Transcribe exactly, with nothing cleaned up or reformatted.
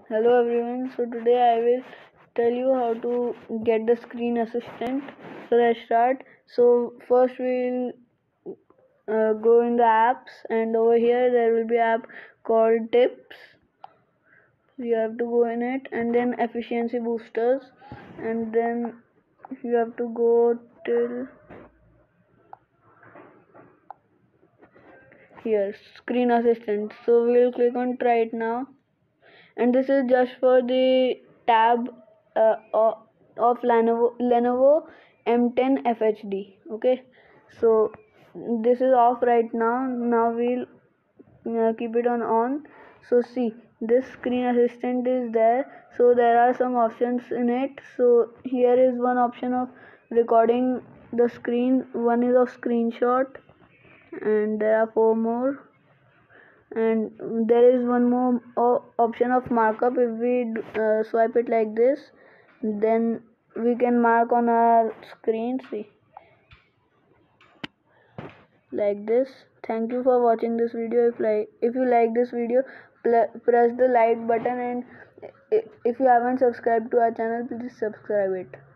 Hello everyone, so today I will tell you how to get the screen assistant. So let's start. So first we'll uh, go in the apps, and over here there will be app called Tips. You have to go in it, and then efficiency boosters, and then you have to go till here, screen assistant. So we'll click on try it now, and this is just for the tab uh, of Lenovo, Lenovo M ten F H D. Okay, so this is off right now. Now we'll uh, keep it on on. So see, this screen assistant is there. So there are some options in it. So here is one option of recording the screen, one is of screenshot, and there are four more, and there is one more option of markup. If we uh, swipe it like this, then we can mark on our screen, see, like this. Thank you for watching this video. If like if you like this video, press the like button, and if you haven't subscribed to our channel, please subscribe it.